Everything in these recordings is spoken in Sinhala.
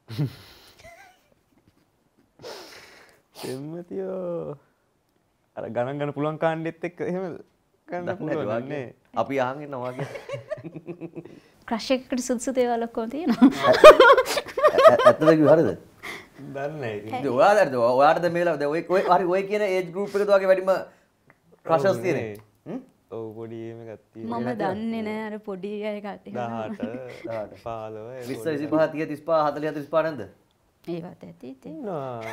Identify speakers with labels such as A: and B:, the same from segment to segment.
A: පෙම්වතියෝ අර ගණන් ගන්න පුළුවන් කාණ්ඩෙත් එක්ක එහෙම ගන්න පුළුවන් නේ.
B: අපි අහන් ඉන්නවා වගේ.
C: ක්‍රෂ් එකකට සුදුසු දේවල් ඔක්කොම තියෙනවා.
B: ඇත්තද කිව්ව හරිද?
A: දන්නේ නැහැ.
B: ඔයාලද මේලා දැන් ඔය ඔය කියන ඒජ් ගෲප් එකද වගේ වැඩිම ක්‍රෂස් තියෙන්නේ.
A: ඔව් පොඩි එකක් තියෙනවා.
C: මම දන්නේ නැහැ අර පොඩි අය කට්ටිය.
A: 18 15
B: 20 25 30 35 40 45 නැද්ද?
C: ඒවත් ඇති ඉතින්.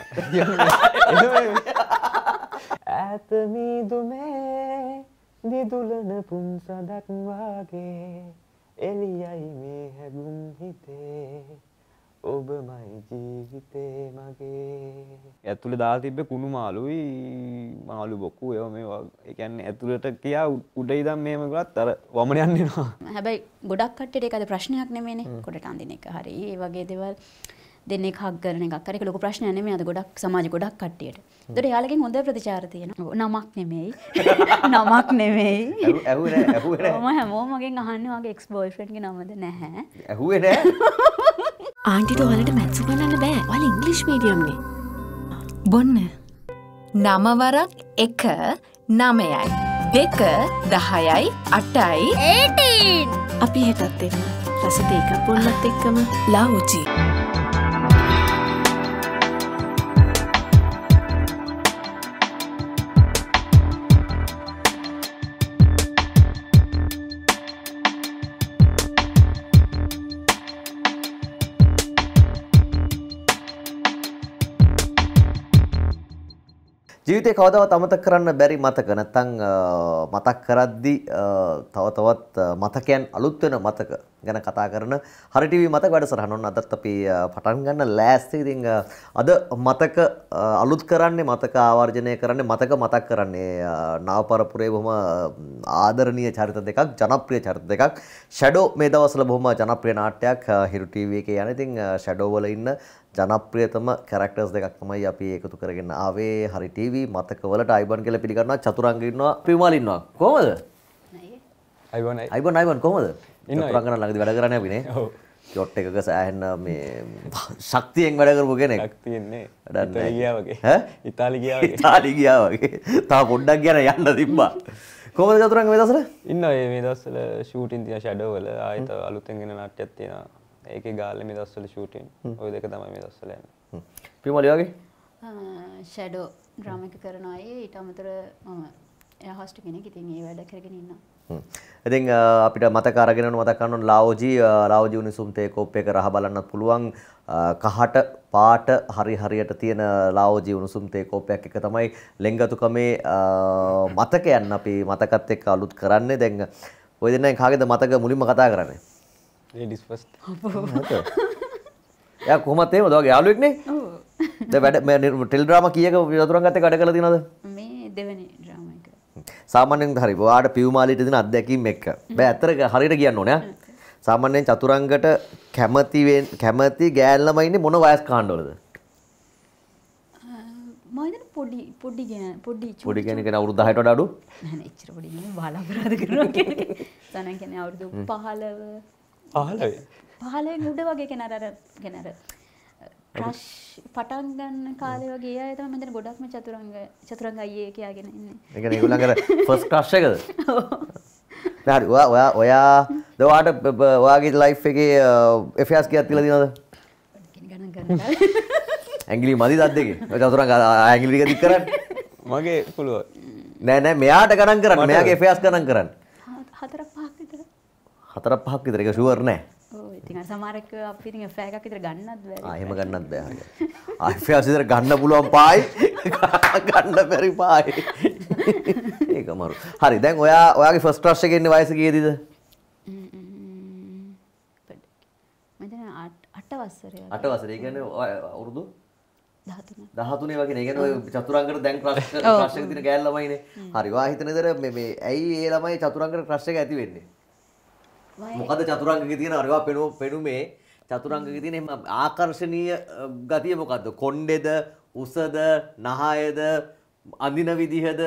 A: ඈත මීදුමේ දිදුලන පුන්සදක් වාගේ එළියයි මේ හැඟුම් හිතේ ඔබමයි ජීවිතේ මගේ. ඇතුලේ දාලා තිබ්බේ කුණු මාළුයි මාළු බොක්කු ඒවා මේවා. ඒ කියන්නේ ඇතුලට කියා උඩ ඉඳන් මෙහෙම ගලත් අර වමන යන්න එනවා.
C: හැබැයි ගොඩක් කට්ටියට ඒක අද ප්‍රශ්නයක් නෙමෙයිනේ. කොටට අඳින එක හරි. ඒ වගේ දේවල් දෙන්නේ හක් කරන එකක්. හරි ඒක ලොකු ප්‍රශ්නයක් නෙමෙයි අද ගොඩක් සමාජ ගොඩක් කට්ටියට. ඒතර යාළගෙන් හොඳ ප්‍රතිචාර තියෙනවා. නමක් නෙමෙයි. නමක් නෙමෙයි.
B: ඇහුවේ නෑ.
C: මම හැමෝම මගෙන් අහන්නේ වගේ එක්ස් බෝයිෆ්‍රෙන්ඩ් ගේ නමද නැහැ.
B: ඇහුවේ නෑ.
D: ආන්ටිට ඔයාලට මැත්ස් උගන්වන්න බෑ. ඔයාලා ඉංග්‍රීසි මීඩියම් නේ. බොන්න. 9 වරක් 1 9යි. 2 10යි 8යි 18. අපි හෙටත් එන්න. රසිත එකක් බොන්නත් එක්කම ලාවුචි.
B: ජීවිතේ කවදාවත් අමතක කරන්න බැරි මතක නැත්නම් මතක් කරද්දි තව තවත් මතකයන් අලුත් වෙන මතක ගැන කතා කරන හරිටීවී මතක වැඩසටහන. ඔන්න අදත් අපි පටන් ගන්න ලෑස්ති. ඉතින් අද මතක අලුත් කරන්නේ මතක ආවර්ජනය කරන්නේ මතක් කරන්නේ නාවපරපුරේ බොහොම ආදරණීය චරිත දෙකක් ජනප්‍රිය චරිත දෙකක්. ෂැඩෝ මේ දවස්වල බොහොම ජනප්‍රිය නාට්‍යයක් හිරු ටීවී එකේ යන. ඉතින් ෂැඩෝ වල ඉන්න ජනප්‍රියතම කැරක්ටර්ස් දෙකක් තමයි අපි එකතු කරගෙන ආවේ හරි ටීවී මතක වලට. අයිබන් කියලා පිළිගන්නවා. චතුරංග ඉන්නවා, පියුමාලි ඉන්නවා. කොහමද? අයිබන් කොහමද? චතුරංග නම් ළඟදී වැඩ කරන්නේ අපි නේ. ඔව්. යොට් එකක සෑහෙන මේ ශක්තියෙන් වැඩ කරපු කෙනෙක්.
A: ශක්තියන්නේ. ඉතාලි ගියා වගේ.
B: ඈ?
A: ඉතාලි ගියා වගේ.
B: ඉතාලි ගියා වගේ. තා පොඩ්ඩක් යන්න තිබ්බා. කොහමද චතුරංග මේ දවස්වල?
A: ඉන්නවා මේ දවස්වල ෂූටින් තියෙන ෂැඩෝ වල ආයෙත් අලුතෙන් එන නාට්‍යයක් තියෙනවා. ඒකේ ගාල්ලේ මේ දවස්වල ෂූටින්. ওই දෙක තමයි මේ දවස්වල යන්නේ.
B: පියුමාලි වගේ?
C: ෂැඩෝ ඩ්‍රාමා එක කරනවා අය. ඊට අමතරව මම එයා හොස්ට් කෙනෙක්. ඉතින් ඒ වැඩ කරගෙන ඉන්නවා.
B: ඉතින් අපිට මතක අරගෙන මතක් කරන්න ඕන ලාවෝජි උණුසුම් තේ කෝප් එක රහ බලන්නත් පුළුවන්. කහට පාට හරියට තියෙන ලාවෝජි උණුසුම් තේ කෝපයක් එක තමයි ලෙන්ගතුකමේ මතකයන් අපි මතකත් එක්ක අලුත් කරන්නේ. දැන් ඔය දෙන්නෙන් කාගේද මතක මුලින්ම කතා කරන්නේ?
A: ladies first.
B: යා කොහොමද එහෙමද? ඔයාගේ යාළුවෙක් නේ? ඔව්. දැන් වැඩ මේ ටෙලි ඩ්‍රාමා කීයක චතුරංගත් එක්ක වැඩ කරලා තියෙනවද?
C: මේ දෙවෙනි ඩ්‍රාමා එක.
B: සාමාන්‍යයෙන් හරි ඔයාට පියුමාලිට දෙන අත්දැකීම් එක්ක. බෑ ඇත්තට හරියට කියන්න ඕනේ ඈ. සාමාන්‍යයෙන් චතුරංගට කැමති ගෑන් ළමයි ඉන්නේ මොන වයස් කාණ්ඩවලද?
C: මම හිතන්නේ පොඩි
B: කෙනෙක් කෙන අවුරුදු 10ට වඩා අඩු?
C: නෑ නෑ එච්චර පොඩි නෙමෙයි බාලාපරාධ කරනවා කියන්නේ. සනන් කියන්නේ අවුරුදු 15 උඩ වගේ කෙනාට අර ක්‍රෂ් පටන් ගන්න කාලේ වගේ අය තමයි මම හිතන්නේ ගොඩක්ම චතුරංග අයියේ කියාගෙන ඉන්නේ.
B: ඒ කියන්නේ ඒගොල්ලන්ගේ ෆස්ට් ක්‍රෂ් එකද? හරි ඔයා ඔයාගේ ලයිෆ් එකේ එෆ්එස් කීයක් තියලා තියෙනවද?
C: ගණන් ගන්න.
B: ඇඟිලි මදිද අත් දෙකේ? චතුරංග ඇඟිලි ටික දික් කරන්න.
A: මගේ පුළුවන්.
B: නෑ මෙයාට ගණන් කරන්න. මෙයාගේ එෆ්එස් ගණන් කරන්න.
C: 4-5ක් විතර.
B: 4-5ක් විතර. ඒක ෂුවර් නෑ.
C: ඔව් ඉතින් අර සමහරක් අපි ඉතින් එෆ් එකක් විතර ගන්නත් බැහැ.
B: එහෙම ගන්නත් බෑ හරියට. එෆ්එස් විතර ගන්න පුළුවන් පායි ගන්න බැරි පායි. ඒක අමාරු. හරි දැන් ඔයාගේ ෆස්ට් ක්‍රෂ් එකේ ඉන්නේ වයස කීයේදද?
C: මම දැන් 8 වසරේ.
B: 8 වසරේ. ඒ කියන්නේ අවුරුදු
C: 13.
B: 13 වගේ නේ. ඒ කියන්නේ ඔය චතුරංගට දැන් ක්‍රෂ් එක තියෙන ගෑල් ළමයිනේ. හරි. ඔයා හිතන විතර මේ ඇයි ඒ ළමයි චතුරංගට ක්‍රෂ් එක ඇති වෙන්නේ? මොකද චතුරංගගේ තියෙන අරවා පෙනුමේ චතුරංගගේ තියෙන එහෙම ආකර්ශනීය ගතිය මොකද්ද? කොණ්ඩේද, උසද, නහයද, අඳින විදිහද?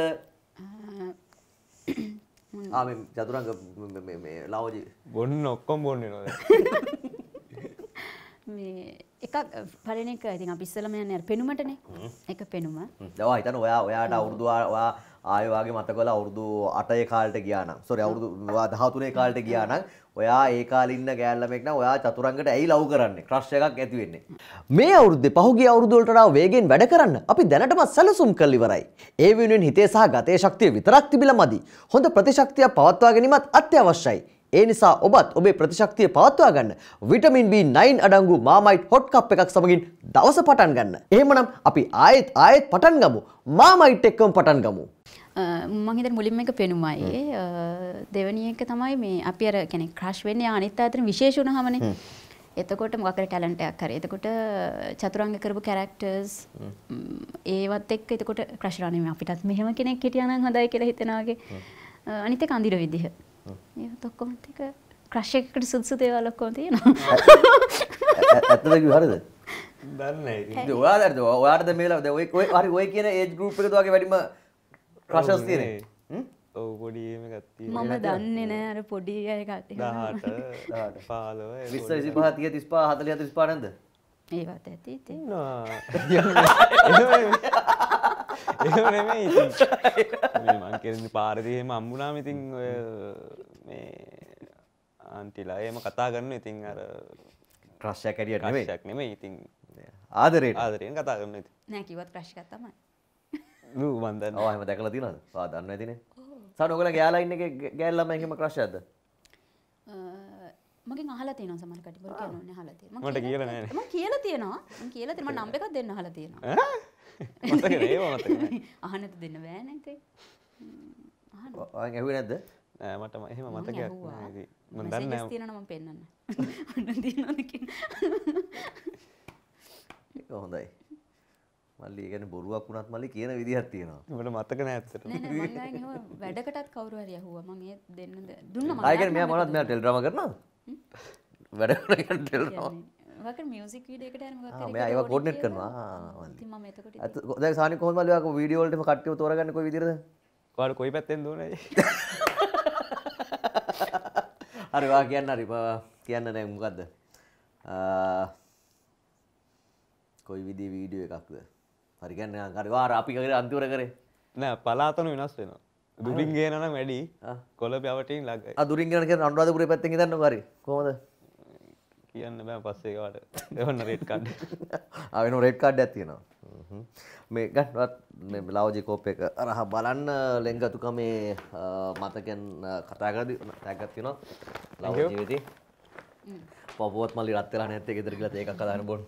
B: මේ චතුරංග මේ ලාවෝජි
A: බොන්න ඔක්කොම බොන්නේ නේද?
C: මේ එකක් පළවෙනි එක ඉතින් අපි ඉස්සෙල්ලාම යන්නේ අර පෙනුමටනේ. එක පෙනුම.
B: දැන් හිතන්න ඔයාට අවුරුදු ඔයා ආයෙ වාගේ මතකවල අවුරුදු 8 කාලෙට ගියා නම් සෝරි අවුරුදු 13 කාලෙට ගියා නම් ඔයා ඒ කාලේ ඉන්න ගෑල්ලමෙක් නම් ඔයා චතුරංගට ඇයි ලව් කරන්නේ ක්‍රෂ් එකක් ඇති වෙන්නේ මේ අවුරුද්දේ පහුගිය අවුරුදු වලට වඩා වේගෙන් වැඩ කරන්න අපි දැනටම සැලසුම් කළ ඉවරයි ඒ වෙනුවෙන් හිතේ සහ ගතේ ශක්තිය විතරක් තිබිලා මදි හොඳ ප්‍රතිශක්තිය පවත්වා ගැනීමත් අත්‍යවශ්‍යයි ඒ නිසා ඔබත් ඔබේ ප්‍රතිශක්තිය පවත්වා ගන්න විටමින් B9 අඩංගු මාමයිට් හොට් කප් එකක් සමගින් දවස පටන් ගන්න. එහෙමනම් අපි ආයෙත් පටන් ගමු. මාමයිට් එක්කම පටන් ගමු.
C: මම හිතන්නේ මුලින්ම එක පෙනුමයි. දෙවෙනි එක තමයි මේ අපි අර කියන්නේ ක්‍රෂ් වෙන්නේ අනිත් අතරින් විශේෂ වුණාමනේ. එතකොට මොකක් හරි ටැලන්ට් එකක් හරි. එතකොට චතුරංග කරපු කැරක්ටර්ස් ඒවත් එක්ක එතකොට ක්‍රෂ් රානේ අපිටත් මෙහෙම කෙනෙක් හිටියා නම් හොඳයි කියලා හිතනවා වගේ. අනිත් එක අඳින විදිහ. ඒත් ඔක්කොම ටික ක්‍රෂ් එකකට සුදුසු දේවල් ඔක්කොම තියෙනවා.
B: ඇත්තද කිව්ව හරිද?
A: දන්නේ නැහැ.
B: ඔයාටද මේලා දැන් ඔය කියන ඒජ් ගෲප් එකද වගේ වැඩිම ක්‍රෂස් තියෙන්නේ.
A: ඔව් පොඩි එකක් තියෙනවා.
C: මම දන්නේ නැහැ අර පොඩි අය කට්ටිය.
A: 18 15
B: 20 25 30 35 40 35 නැද්ද?
C: ඒවත් ඇති ඉතින්.
A: එහෙම නෙමෙයි ඉතින්. මේ මං කියන්නේ පාරදී එහෙම හම්බුනාම ඉතින් ඔය මේ ආන්ටිලා එහෙම කතා කරනවා ඉතින් අර
B: ක්‍රෂ් එකක් ඇරියට නෙමෙයි.
A: ක්‍රෂ් එකක් නෙමෙයි ඉතින්
B: ආදරයෙන්
C: කතා කරනවා ඉතින්. නෑ කිව්වත් ක්‍රෂ් එකක් තමයි.
A: නූ මන් දන්නේ.
B: ඔව් එහෙම දැකලා තියෙනවද? ඔයා දන්නේ නැතිනේ. සාන ඔයගොල්ලෝ ගෑලා ඉන්න එකේ ගෑල් ළමයි එහෙම ක්‍රෂ් එකක්ද?
C: මගෙන් අහලා තියෙනවා සමහර කටි බොරු කියනෝනේ අහලා තියෙනවා.
A: මට කියලා නෑනේ.
C: මම කියලා තියෙනවා. මම නම්බර් එකක් දෙන්න අහලා තියෙනවා.
A: මතක නෑ ඒව මතක නෑ.
C: අහන්නත් දෙන්න බෑ නේද? අහන්න.
B: ඔයන් ඇහුවේ නැද්ද?
A: නෑ මට එහෙම මතකයක් නෑ ඉතින්. මම දන්නේ
C: නෑ. තියෙනවා මම පෙන්නන්න. ඔන්න තියෙනවද කියලා.
B: ඒක හොඳයි. මල්ලි කියන්නේ බොරුවක් වුණත් මල්ලි කියන විදිහක් තියෙනවා.
A: මට මතක නෑ ඇත්තටම.
C: නෑ නෑ මං ගාගෙන එහෙම වැඩකටත් කවුරු හරි ඇහුවා. මං ඒ දෙන්න දුන්නා මං.
B: ආයෙ කියන්නේ මෙයා මොනවද මෙයා ටෙලිඩ්‍රාමා කරනවද? වැඩ කරන කියන ටෙලිඩ්‍රාමා.
C: මොකක් හරි මියුසික් වීඩියෝ එකට හරි මොකක් හරි.
B: මෙයා ඒවා කෝඩිනේට් කරනවා.
C: ඉතින් මම එතකොට
B: දැන් සානි කොහොමද මල්ලි ඔයා වීඩියෝ වලට කට්ටියව තෝරගන්නේ කොයි විදිහටද?
A: ඔයාලා කොයි පැත්තෙන් දුවන්නේ?
B: හරි වා කියන්න හරි කියන්න නෑ මොකද්ද? කොයි විදිහේ වීඩියෝ එකක්ද? හරි කියන්නේ හරි වා අපි කරේ අන්තිමට කරේ.
A: නෑ පලාතන වෙනස් වෙනවා. දුරින් ගේන නම් වැඩි. කොළඹ යවටින් ළඟයි.
B: දුරින් ගේන කියන අනුරාධපුරේ පැත්තෙන් හිතන්නකෝ හරි. කොහමද?
A: කියන්න බෑ පස්සේ ඒකට. එවන්න රෙඩ් කාඩ්.
B: වෙන රෙඩ් කාඩ් එකක් තියෙනවා. මේ ගන්නවත් මේ බ්ලවුජ් කෝප් එක අරහ බලන්න ලෙන්ගතුකමේ මතකෙන් කතා කරද්දි ටැග් එකක් තියෙනවා. ලව් ජීවිතේ. පොපුවත් මල්ලි රත් වෙලා නැත්තේ ගෙදර ගිහලා ඒකක් හදාගෙන බොන්න.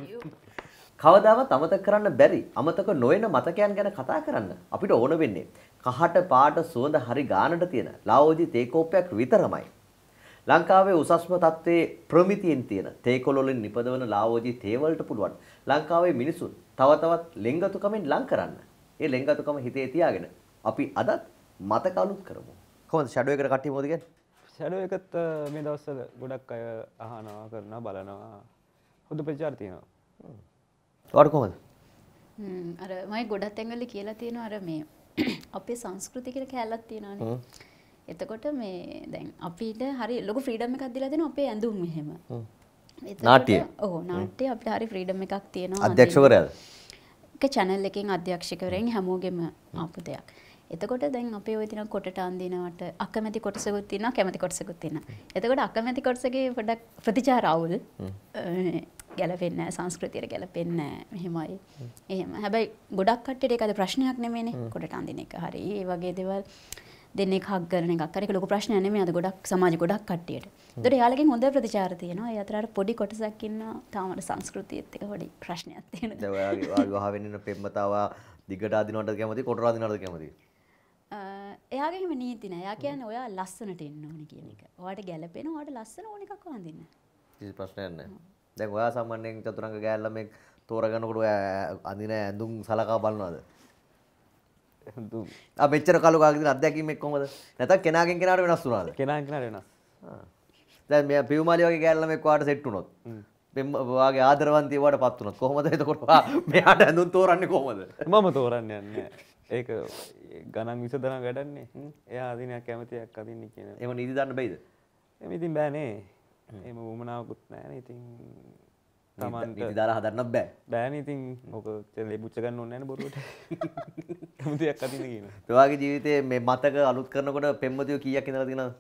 B: කවදාවත් අමතක කරන්න බැරි අමතක නොවන මතකයන් ගැන කතා කරන්න අපිට ඕන වෙන්නේ කහට පාට සුවඳ හරි ගානට තියෙන ලාවෝජි තේ කෝප්පයක් විතරමයි. ලංකාවේ උසස්ම තත්ත්වයේ ප්‍රමිතියෙන් තියෙන තේකොළ වලින් නිපදවන ලාවෝජි තේ වලට පුළුවන් ලංකාවේ මිනිසුන් තව තවත් ලෙන්ගතුකමෙන් ලං කරන්න. ඒ ලෙන්ගතුකම හිතේ තියාගෙන අපි අදත් මතක අලුත් කරමු. කොහොමද ෂැඩෝ එකට කට්ටිය මොකද කියන්නේ?
A: ෂැඩෝ එකත් මේ දවස්වල ගොඩක් අය අහනවා කරනවා බලනවා. හොඳ ප්‍රචාර තියෙනවා.
B: ඔයාට කොහොමද?
C: අර මම ගොඩක් තැන්වල කියලා තියෙනවා අර මේ අපේ සංස්කෘතිය කියලා කැලලක් තියෙනවානේ. එතකොට මේ දැන් අපිට හරි ලොකු ෆ්‍රීඩම් එකක් දීලා දෙනවා අපේ ඇඳුම් මෙහෙම.
B: නාට්‍ය.
C: ඔව් නාට්‍ය අපිට හරි ෆ්‍රීඩම් එකක් තියෙනවා.
B: අධ්‍යක්ෂකවරයාද?
C: ඒක channel එකෙන් අධ්‍යක්ෂකවරයන් හැමෝගෙම ආපු දෙයක්. එතකොට දැන් අපේ ওই තියෙන කොටට අඳිනවට අකමැති කොටසකුත් තියෙනවා කැමැති කොටසකුත් තියෙනවා. එතකොට අකමැති කොටසගේ පොඩක් ප්‍රතිචාර අවුල්. ගැලපෙන්නේ නැහැ සංස්කෘතියට ගැලපෙන්නේ නැහැ මෙහෙමයි. එහෙම. හැබැයි ගොඩක් කට්ටියට ඒක අද ප්‍රශ්නයක් නෙමෙයිනේ. කොටට අඳින එක හරි. ඒ වගේ දේවල් දෙන්නේ හක් කරන එකක්. හරි ඒක ලොකු ප්‍රශ්නයක් නෙමෙයි අද ගොඩක් සමාජ ගොඩක් කට්ටියට. ඒතකොට එයාලගෙන් හොඳ ප්‍රතිචාර තියෙනවා. ඒ අතර අර පොඩි කොටසක් ඉන්නවා තාම සංස්කෘතියත් එක්ක පොඩි ප්‍රශ්නයක් තියෙනවා.
B: දැන් ඔයාගේ විවාහ වෙන්න ඉන්න පෙම්මතාව දිගට අදිනවටද කැමති කොටර අදිනවටද කැමති?
C: එයාගේ එහෙම නීති නෑ. එයා කියන්නේ ඔයා ලස්සනට එන්න ඕනේ කියන එක. ඔයාට ගැලපෙන ඔයාට ලස්සන ඕන එකක් වඳින්න.
B: කිසි ප්‍රශ්නයක් නැහැ. දැන් ඔයා සාමාන්‍යයෙන් චතුරංග ගෑල්ලා මේ තෝරගන්නකොට ඔයා අඳින ඇඳුම් සලකා බලනවද? ඇඳුම් මෙච්චර කළු කාගෙන් අත්දැකීමක් කොහමද? නැත්නම් කෙනාගෙන් කෙනාට වෙනස් වුණාද?
A: කෙනාගෙන් කෙනාට වෙනස්.
B: දැන් මේ පියුමාලි වගේ ගෑල්ලා මේ ඔයාට සෙට් වුණොත් ඔයාගේ ආදරවන්තිය ඔයාට පත් වුණොත් කොහමද එතකොට මෙයාට ඇඳුම් තෝරන්නේ කොහමද?
A: මම තෝරන්නේ නැහැ. ඒක ගණන් විසදන වැඩන්නේ. එයා අදිනයක් කැමතියක් අදින්න කියන.
B: එහෙම නීති දාන්න බැයිද?
A: එහෙම ඉතින් බෑනේ. එහෙම වුමනාවකුත් නැහැනේ. ඉතින් තමන්ට
B: නිදි දාලා හදන්න බෑ.
A: බෑනේ ඉතින් ඔක ලෙබුච්ච ගන්න ඕනේ නැහැ නේ බොරුවට. කැමතියක් අදින්න කියන.
B: ඔයාගේ ජීවිතේ මේ මතක අලුත් කරනකොට පෙම්වතියෝ කීයක් ඉඳලා තියෙනවද?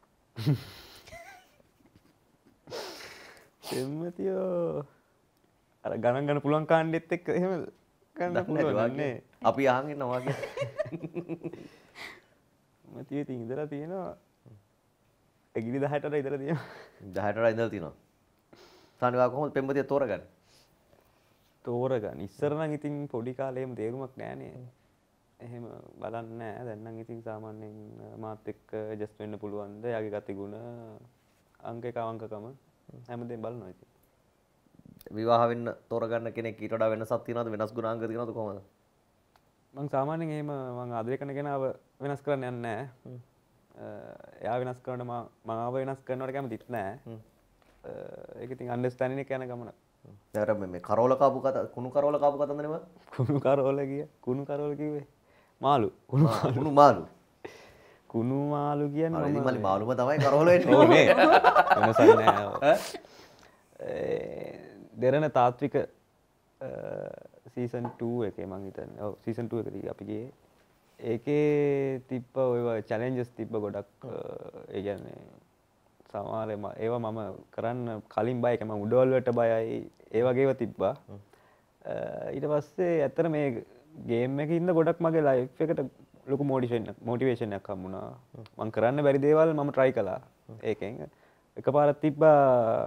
A: පෙම්වතියෝ අර ගණන් ගන්න පුළුවන් කාණ්ඩෙත් එක්ක එහෙම ගන්න පුළුවන් නේ.
B: අපි අහන් ඉන්නවා කියන්නේ.
A: මතිය ඉතින් ඉඳලා තියෙනවා. එගිලි 18ට ඉඳලා තියෙනවා.
B: 18ට ඉඳලා තියෙනවා. සානිවා කොහොමද පෙම්වතිය තෝරගන්නේ?
A: තෝරගන්න. ඉස්සර නම් ඉතින් පොඩි කාලේ එහෙම තේරුමක් නෑනේ. එහෙම බලන්නේ නෑ. දැන් නම් ඉතින් සාමාන්‍යයෙන් මාත් එක්ක ඇඩ්ජස්ට් වෙන්න පුළුවන්ද? යාගේ ගතිගුණ, අංකක අවංකකම හැමදේම බලනවා ඉතින්.
B: විවාහ වෙන්න තෝරගන්න කෙනෙක් ඊට වඩා වෙනසක් තියනවද? වෙනස් ගුණාංග තියනවද කොහොමද?
A: මං සාමාන්‍යයෙන් එහෙම මං ආදරය කරන කෙනාව වෙනස් කරන්න යන්නේ නෑ. එයා වෙනස් කරනකොට මම ආව වෙනස් කරනවට කැමතිත් නෑ. ඒක ඉතින් අන්ඩර්ස්ටෑන්ඩින් එක යන ගමන.
B: දැන් මේ කරෝල කාපු කතා කුණු කරෝල කාපු කතන්ද නෙමෙයි?
A: කුණු කරෝල කුණු කරෝල කිව්වේ මාළු
B: කුණු මාළු.
A: කුණු මාළු කියන්නේ
B: මම මලි මාළුම තමයි කරෝල වෙන්නේ.
A: ඕනේ. වෙනසක් නෑ. දෙරණ තාත්වික සීසන් 2 එකේ මං හිතන්නේ. ඔව් සීසන් 2 එකදී අපි ගියේ. ඒකේ තිබ්බ ඔය චැලෙන්ජස් තිබ්බ ගොඩක්. ඒ කියන්නේ සමහර ඒවා මම කරන්න කලින් බය මම උඩවල් වලට බයයි. ඒ වගේ ඒවා තිබ්බා. ඊට පස්සේ ඇත්තට මේ ගේම් එකේ ඉන්න ගොඩක් මගේ ලයිෆ් එකට ලොකු මොටිවේෂන් එකක් හම්බුණා. මම කරන්න බැරි දේවල් මම try කළා. ඒකෙන් එකපාරක් තිබ්බා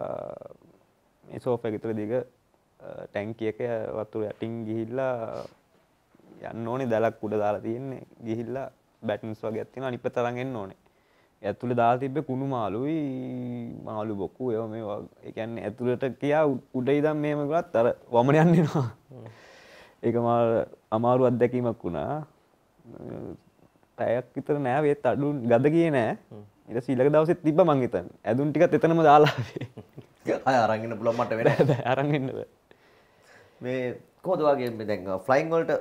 A: මේ සෝෆා එක විතර දිග ටැංකිය එක වතුර යටින් ගිහිල්ලා යන්න ඕනේ දැලක් උඩ දාලා තියෙන්නේ ගිහිල්ලා බැටන්ස් වගේක් තියෙනවා අනිත් පැත්ත අරන් එන්න ඕනේ. ඇතුලේ දාලා තිබ්බේ කුණු මාළුයි මාළු බොක්කු ඒවා මේවා. ඒ කියන්නේ ඇතුලට කියා උඩ ඉඳන් මෙහෙම ගලත් අර වමන යන්න එනවා. ඒක මාර අමාරු අත්දැකීමක් වුණා. පැයක් විතර නෑ වෙත් අඩු ගද ගියේ නෑ. ඊට සීලක දවසෙත් තිබ්බා මං හිතන්නේ. ඇදුන් ටිකත් එතනම දාලා ආවේ.
B: අය අරන් ඉන්න පුළුවන් මට වෙන්නේ.
A: බෑ අරන් ඉන්න බෑ.
B: මේ කොහොමද වගේ මේ දැන් ෆ්ලයින් වලට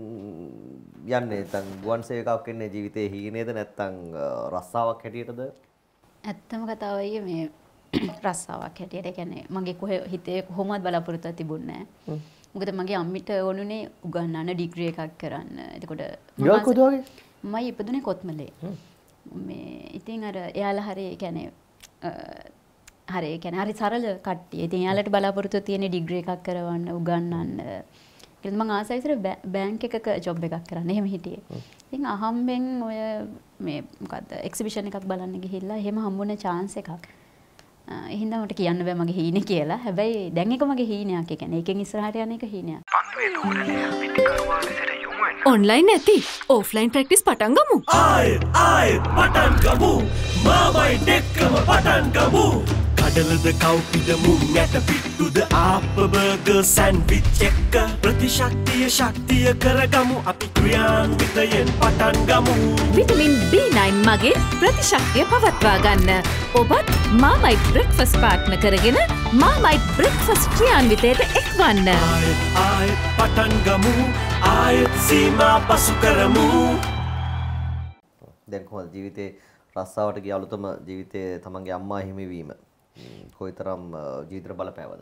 B: යන්නේ නැත්නම් ගුවන් සේවකාවක් වෙන්නේ ජීවිතේ හීනේද නැත්නම් රස්සාවක් හැටියටද?
C: ඇත්තම කතාව අයියේ මේ රස්සාවක් හැටියට. ඒ කියන්නේ මගේ හිතේ කොහොමවත් බලාපොරොත්තුවක් තිබුණේ නැහැ. මොකද මගේ අම්මිට ඕනුනේ උගන්නන්න ඩිග්‍රී එකක් කරන්න. එතකොට මම ඉපදුනේ කොත්මලේ. මේ ඉතින් අර එයාලා හරි කියන්නේ හරි කියන්නේ හරි සරල කට්ටිය. ඉතින් එයාලට බලාපොරොත්තු තියෙන ඩිග්‍රී එකක් කරවන්න උගන්නන්න. ඊට මම ආසයි ඉතර බැංක් එකක ජොබ් එකක් කරන්න. එහෙම හිටියේ. ඉතින් අහම්බෙන් ඔය මේ මොකද්ද එක්සිබිෂන් එකක් බලන්න ගිහිල්ලා එහෙම හම්බුනේ chance එකක්. එහෙනම් මට කියන්න බෑ මගේ හීනේ කියලා. හැබැයි දැන් එක මගේ හීනයක්. ඒ කියන්නේ එකෙන් ඉස්සරහට යන එක හීනයක්.
E: පන්දුවේ දෝරණය පිටිකරුවා ලෙසට යොමු වෙන.
D: ඔන්ලයින් නැති ඕෆ්ලයින් ප්‍රැක්ටිස් පටන් ගමු.
E: ආයෙත් පටන් ගමු. මාමයි දෙක්කම පටන් ගමු. කඩලද කව්පිද මුං ඇට පිට්ටුද ආප්ප බර්ගර් සෑන්ඩ්විච් එක ප්‍රතිශක්තිය කරගමු අපි ක්‍රියාන්විතයෙන් පටන් ගමු.
D: විටමින් B9 මගින් ප්‍රතිශක්තිය පවත්වා ගන්න. ඔබත් මාමයිට් බ්‍රෙක්ෆාස්ට් පාර්ට්නර් කරගෙන මාමයිට් බ්‍රෙක්ෆාස්ට් ක්‍රියාන්විතයට එක්වන්න.
E: ආයෙත් පටන් ගමු. ආයෙත් සීමා පසු කරමු.
B: දැන් කොහොමද ජීවිතේ රස්සාවට ගිය අලුතම ජීවිතේ තමන්ගේ අම්මා හිමිවීම කොයිතරම් ජීවිතේ බලපෑවද?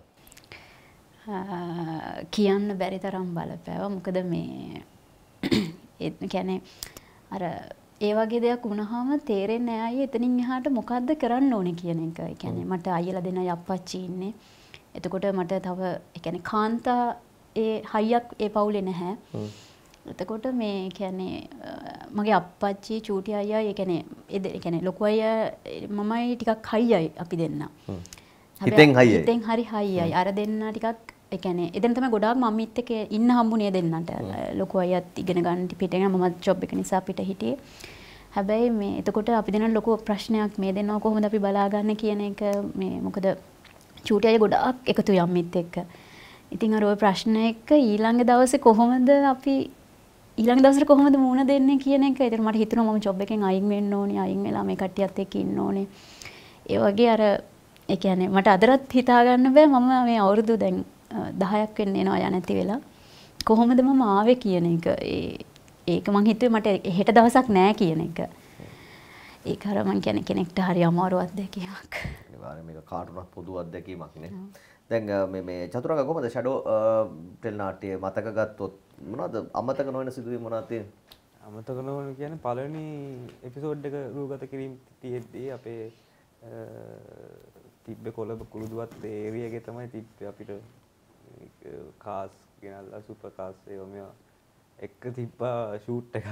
C: කියන්න බැරි තරම් බලපෑවා. මොකද මේ ඒ කියන්නේ අර ඒ වගේ දෙයක් වුණාම තේරෙන්නේ නැහැ එතනින් එහාට මොකද්ද කරන්න ඕනේ කියන එක. ඒ කියන්නේ මට අයියලා දෙනයි අප්පච්චි ඉන්නේ. එතකොට මට තව ඒ කියන්නේ කාන්තා ඒ හයියක් ඒ පවුලේ නැහැ. එතකොට මේ කියන්නේ මගේ අප්පච්චි චූටි අයියා ඒ කියන්නේ ලොකු අයියා මමයි ටිකක් හයියයි අපි දෙන්න.
B: හිතෙන් හයියයි.
C: හිතෙන් හරි හයියයි. අර දෙන්න ටිකක් ඒ කියන්නේ එතන තමයි ගොඩාක් මම්මිත් එක්ක ඉන්න හම්බුනේ දෙන්නට. ලොකු අයියාත් ඉගෙන ගන්න පිට යන මමත් ජොබ් එක නිසා පිට හිටියේ. හැබැයි මේ එතකොට අපි දෙන්න ලොකු ප්‍රශ්නයක් මේ දෙන්නව කොහොමද අපි බලාගන්නේ කියන එක මේ මොකද චූටි අයියා ගොඩාක් එකතු යම්මිත් එක්ක. ඉතින් අර ওই ප්‍රශ්න එක්ක ඊළඟ දවසේ කොහොමද අපි ඊළඟ දවසට කොහොමද මුණ දෙන්නේ කියන එක. ඒතර මට හිතුණා මම ජොබ් එකෙන් අයින් වෙන්න ඕනේ. අයින් වෙලා මේ කට්ටියත් එක්ක ඉන්න ඕනේ. ඒ වගේ අර ඒ කියන්නේ මට අදටත් හිතා ගන්න බෑ මම මේ අවුරුදු දැන් 10ක් වෙන්න එනවා යා නැති වෙලා. කොහොමද මම ආවේ කියන එක. ඒක මං හිතුවේ මට හෙට දවසක් නෑ කියන එක. ඒක අර මං කියන්නේ කෙනෙක්ට හරි අමාරු අත්දැකීමක්.
B: අනිවාර්යයෙන් මේක කාටුණක් පොදු අත්දැකීමක් නේ. දැන් මේ චතුරංග කොහමද ෂැඩෝ ටෙල් නාට්‍ය මතක ගත්තොත් මොනවද අමතක නොවන සිදුවීම් මොනවද තියෙන්නේ?
A: අමතක නොවන කියන්නේ පළවෙනි එපිසෝඩ් එක රූගත කිරීම තියෙද්දී අපේ තිබ්බේ කොළඹ කුරුදුවත් ඒරියා එකේ තමයි තිබ්බේ අපිට කාස් ගෙනල්ලා සුපර් කාස් ඒවා මේවා එක්ක තිබ්බා ෂූට් එකක්.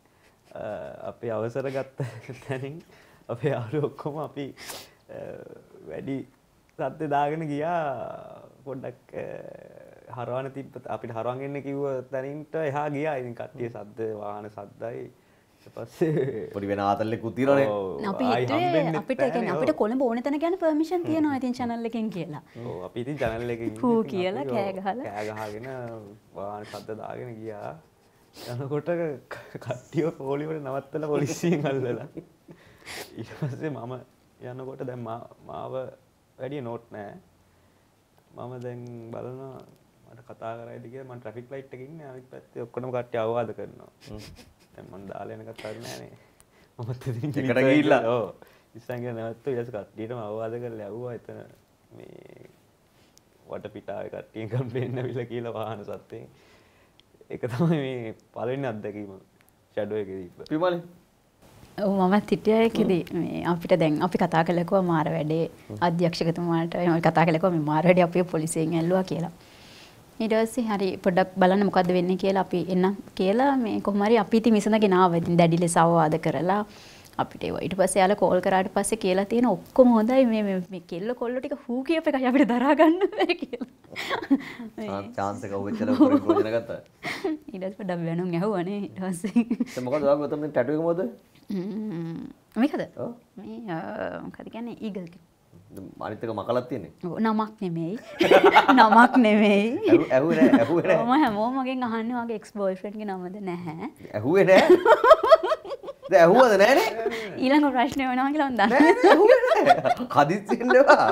A: අපි අවසර ගත්ත තැනින් අපේ යාළුවෝ ඔක්කොම අපි වැඩි සද්ද දාගෙන ගියා පොඩ්ඩක් හරවන තිබ්බ අපිට හරවන් එන්න කිව්ව තැනින්ට එහා ගියා. ඉතින් කට්ටිය සද්ද වාහන සද්දයි ඊට පස්සේ
B: පොඩි වෙන ආතල්ලෙකුත් තියෙනවනේ.
C: අපි හිතුවේ අපිට කියන්නේ අපිට කොළඹ ඕන තැන යන පර්මිෂන් තියෙනවා ඉතින් channel එකෙන් කියලා.
A: ඔව් අපි ඉතින් channel එකකින්
C: හූ කියලා කෑ
A: ගහගෙන වාහන සද්ද දාගෙන ගියා. යනකොට කට්ටිය පොලිය වල නවත්තලා පොලිසියෙන් අල්ලලා. ඊට පස්සේ මම යනකොට දැන් මාව වැඩි නෝට් නෑ. මම දැන් බලනවා මට කතා කරයිද කියලා. මම ට්‍රැෆික් ලයිට් එකේ ඉන්නේ. අනිත් පැත්තේ ඔක්කොම කට්ටිය අවවාද කරනවා. දැන් මම දාලා යන කතාවක් නෑනේ. මමත් ඉතින්
B: එකට ගිහිල්ලා
A: ඔව් ඉස්සන් ගියා නැවතුවා. ඊට පස්සේ කට්ටියටම අවවාද කරලා යවුවා. එතන මේ වටපිටාවේ කට්ටියෙන් කම්ප්ලේන්ට් ඇවිල්ලා කියලා වාහන සද්දෙන්. ඒක තමයි මේ පළවෙනි අත්දැකීම ෂැඩෝ එකේ තිබ්බ.
C: පියුමලි. ඔව් මමත් හිටියා ඒකෙදි මේ අපිට දැන් අපි කතා කළා කිව්වා මාර වැඩේ අධ්‍යක්ෂකතුමාට එහෙම කතා කළා කිව්වා මේ මාර වැඩේ අපේ පොලිසියෙන් ඇල්ලුවා කියලා. ඊට පස්සේ හරි පොඩ්ඩක් බලන්න මොකද්ද වෙන්නේ කියලා අපි එන්න කියලා මේ කොහොම හරි අපි ඉතින් විසඳගෙන ආවා. ඉතින් දැඩි ලෙස අවවාද කරලා අපිට ඒවා ඊට පස්සේ යාලා කෝල් කරාට පස්සේ කියලා තියෙන ඔක්කොම හොඳයි මේ කෙල්ල කොල්ල ටික හූ කියප එකයි අපිට දරා ගන්න බෑ කියලා.
B: chance එක ඔච්චර ප්‍රයෝජන ගත්තා.
C: ඊට පස්සේ ඩබ් වෙනුන් ඇහුවානේ ඊට පස්සේ.
B: දැන් මොකද ඔයාලා ගොතම ටැටු එක මොකද?
C: මේකද? මේ මොකද කියන්නේ ඊගල් එක.
B: අනිත් එක මකලක් තියෙන්නේ.
C: ඔව් නමක් නෙමෙයි. නමක් නෙමෙයි.
B: ඇහුවේ නෑ.
C: මම හැමෝම මගෙන් අහන්නේ වගේ එක්ස් බෝයිෆ්‍රෙන්ඩ් ගේ නමද නැහැ.
B: ඇහුවේ නෑ. දැන් ඇහුවද නෑනේ?
C: ඊළඟ ප්‍රශ්නේ වෙනවා කියලා මම දන්නේ.
B: හදිස්සි වෙන්න එපා.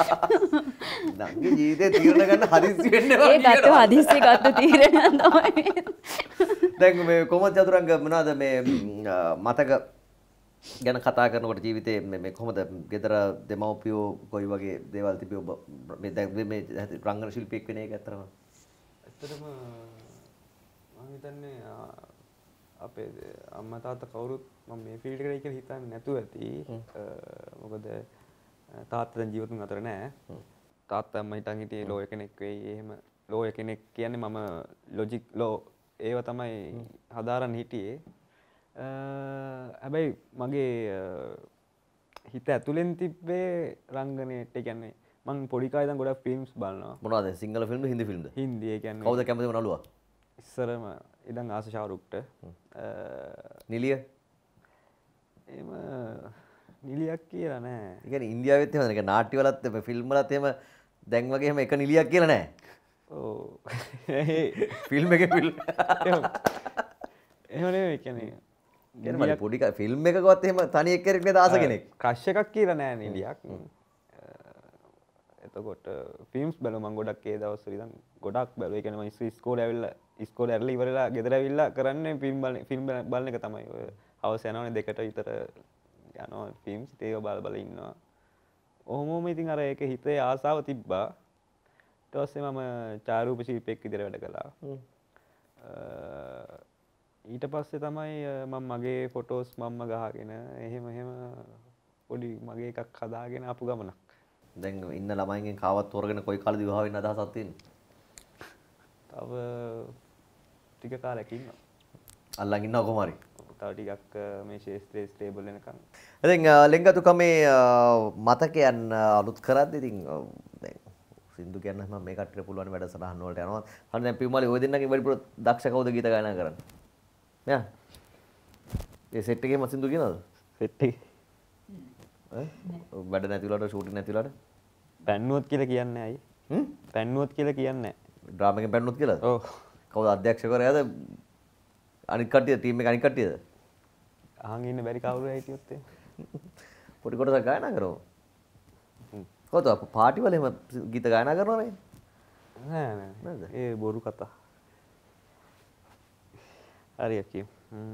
B: නංගි ජීවිතේ තීරණ ගන්න හදිස්සි වෙන්න එපා.
C: ඒ ගත්ත හදිස්සි ගත්ත තීරණයක් තමයි.
B: දැන් මේ කොහොමද චතුරංග මොනවාද මේ මතක ගැන කතා කරනකොට ජීවිතේ මේ කොහොමද ගෙදර දෙමව්පියෝ කොයි වගේ දේවල් තිබි ඔබ මේ දැන් මේ රංගන ශිල්පියෙක් වෙන එක ඇත්තටම
A: ඇත්තටම මම හිතන්නේ අපේ අම්මා තාත්තා කවුරුත් මම මේ ෆීල්ඩ් එකට කියලා හිතන්නේ නැතුව ඇති. මොකද තාත්තා දැන් ජීවිතුන් අතර නෑ. තාත්තා අම්මා හිතන් හිටියේ ලෝය කෙනෙක් වෙයි. එහෙම ලෝය කෙනෙක් කියන්නේ මම ලොජික් ලෝ ඒව තමයි හදාරන්න හිටියේ. හැබැයි මගේ හිත ඇතුලෙන් තිබ්බේ රංගනයට. ඒ කියන්නේ මම පොඩි කාලේ ඉඳන් ගොඩක් ෆිල්ම්ස් බලනවා.
B: මොනවද සිංහල ෆිල්ම්ද හින්දි ෆිල්ම්ද?
A: හින්දි. ඒ කියන්නේ
B: කවුද කැමතිම නළුවා?
A: ඉස්සරම ඉඳන් ආස ෂාරුක්ට.
B: නිලිය?
A: එහෙම නිලියක් කියලා නෑ.
B: ඒ කියන්නේ ඉන්දියාවෙත් එහෙමද? ඒක නාට්‍ය වලත් ෆිල්ම් වලත් එහෙම දැන් වගේ එහෙම එක නිලියක් කියලා නෑ.
A: ඔව්.
B: ෆිල්ම් එකේ ෆිල්ම්.
A: එහෙම නෙවෙයි කියන්නේ
B: කියන්නේ පොඩි ෆිල්ම් එකකවත් එහෙම තනි එක්කෙනෙක් නේද ආස කෙනෙක්.
A: ක්‍රෂ් එකක් කියලා නෑ නිලියක්. එතකොට ෆිල්ම්ස් බලුවා මම ගොඩක් ඒ දවස්වල ඉඳන් ගොඩක් බැලුවා. ඒ කියන්නේ මම ඉස්කෝලේ ඇවිල්ලා ඉස්කෝලේ ඇරලා ඉවරලා ගෙදර ඇවිල්ලා කරන්නේ ෆිල්ම් බලන එක තමයි. ඔය හවස යනවනේ 2ට විතර යනවා ෆිල්ම්ස්. ඒක බල බල ඉන්නවා. ඔහොමම ඉතින් අර ඒක හිතේ ආසාව තිබ්බා. ඊට පස්සේ මම ඡායාරූප ශිල්පියෙක් විදිහට වැඩ කළා. ඊට පස්සේ තමයි මම මගේ ෆොටෝස් මම්ම ගහගෙන එහෙම පොඩි මගේ එකක් හදාගෙන ආපු ගමනක්.
B: දැන් ඉන්න ළමයින්ගෙන් කාවත් තෝරගෙන කොයි කාලෙද විවාහ වෙන්න අදහසක් තියෙන්නේ?
A: තව ටික කාලයක් ඉන්නවා.
B: අල්ලන් ඉන්නවා කොහොම හරි.
A: තව ටිකක් මේ ශේෂ්ත්‍රයේ ස්ටේබල් වෙනකන්.
B: ඉතින් ලෙන්ගතුකමේ මතකයන් අලුත් කරද්දී ඉතින් දැන් සින්දු කියන්න මම මේ කට්ටියට පුළුවන් වැඩසටහන් වලට යනවා. හරි දැන් පියුමලි ඔය දෙන්නගේ වැඩිපුර දක්ෂ කවුද ගීත ගායනා කරන්නේ? මෙයා. ඒ සෙට් එකේම සින්දු කියනවද?
A: සෙට් එකේ.
B: වැඩ නැති වලට ෂූටින් නැති වලට
A: පැන්නුවොත් කියලා කියන්නේ ඇයි? පැන්නුවොත් කියලා කියන්නේ නැහැ.
B: ඩ්‍රාමා එකෙන් පැන්නුවොත් කියලාද?
A: ඔව්.
B: කවුද අධ්‍යක්ෂකවරයාද? අනිත් කට්ටිය ටීම් එක අනිත් කට්ටියද?
A: අහන් ඉන්න බැරි කවුරු හිටියොත් එහෙම.
B: පොඩි කොටසක් ගායනා කරමු. කොහොමද අප පාටි වල එහෙම ගීත ගායනා කරනවනේ?
A: නෑ. ඒ බොරු කතා. හරියට කියමු.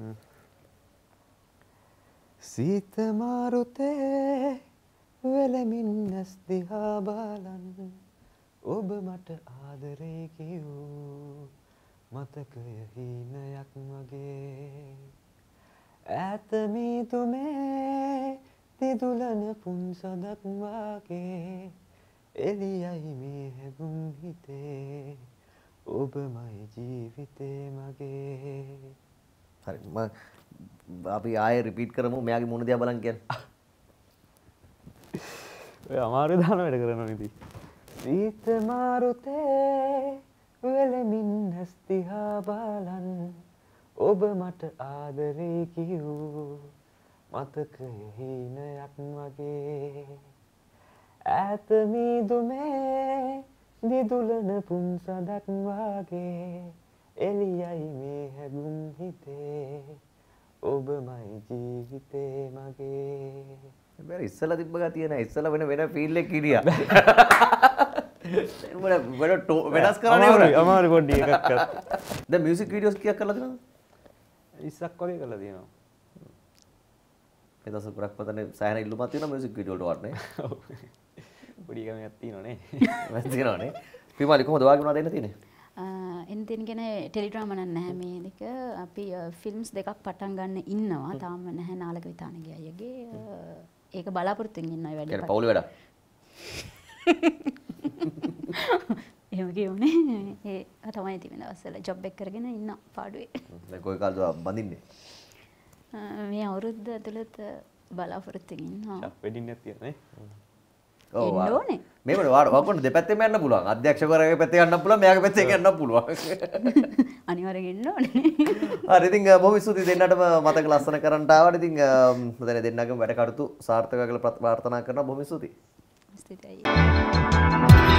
A: සීත මාරුතේ වෙලමින් නැස් දිහා බලන් ඔබ මට ආදරේ කියූ මතකය හීනයක් වගේ ඈත මීදුමේ දිදුලන පුන්සඳක් වාගේ එළියයි මේ හැඟුම් හිතේ ඔබමයි ජීවිතේ මගේ.
B: හරි අපි ආයෙ රිපීට් කරමු. මෙයාගේ මුණ දිහා බලන් කියන්න.
A: ඔය අමාරු දාන වැඩ කරනවා ඉතින්. සීත මාරුතේ වෙලමින් නැස්තිහා බලන් ඔබ මට ආදරේ කියූ මතකය හීනයක් වගේ ඈත මීදුමේ දිදුලන පුන්සඳක් වාගේ එළියයි මේ හැඟුම් හිතේ ඔබමයි ජීවිතේ මගේ.
B: බැරි ඉස්සලා තිබ්බ ගතිය නෑ. ඉස්සලා වෙන ෆීල් එකක් හිටියා. වෙනස් කරන්නේ
A: අමාරු පොඩ්ඩි එකක් කරා.
B: දැන් මියුසික් වීඩියෝස් කීයක් කරලා තියෙනවද?
A: 20ක් වගේ කරලා තියෙනවා.
B: ඒ දවස් පුරක් පතනේ සෑහෙන ඉල්ලුමක් තියෙනවා මියුසික් වීඩියෝ වලට වටනේ.
A: ඔව්. පොඩි කමක් තියෙනවනේ.
B: මම තියෙනවනේ. පිමාලි කොහොමද වාගේ මොනවද එන්න තියෙන්නේ?
C: එන්න තියෙන කියන්නේ ටෙලිඩ්‍රාමා නැහැ මේ දෙක. අපි ෆිල්ම්ස් දෙකක් පටන් ගන්න ඉන්නවා. තාම නැහැ නාලක විතානගේ අයගේ. ඒක බලාපොරොත්තුෙන් ඉන්නයි වැඩි.
B: ඒක පවුලේ වැඩක්.
C: එහෙම කියුනේ. ඒ තමයි තියෙන දවස්වල ජොබ් එක කරගෙන ඉන්න පාඩුවේ.
B: දැන් කොයි කාලද බඳින්නේ?
C: මේ අවුරුද්ද ඇතුළත බලාපොරොත්තුෙන් ඉන්නවා.
A: ෂොප් වෙඩින් එකක් තියෙනවා නේ.
B: ඔව්
C: එන්න ඕනේ.
B: මේවල වාකොන්න දෙපැත්තෙම යන්න පුළුවන්. අධ්‍යක්ෂකවරයාගේ පැත්තේ යන්න පුළුවන්, මෙයාගේ පැත්තේ යන්න පුළුවන්.
C: අනිවාර්යෙන් එන්න ඕනේ.
B: හරි ඉතින් බොහොම ස්තුතියි දෙන්නටම මතක ලස්සන කරන්ට ආවට. ඉතින් දැන් දෙන්නගම වැඩ කටයුතු සාර්ථක කරලා ප්‍රාර්ථනා කරනවා. බොහොම ස්තුතියි.
C: ස්තුතියි.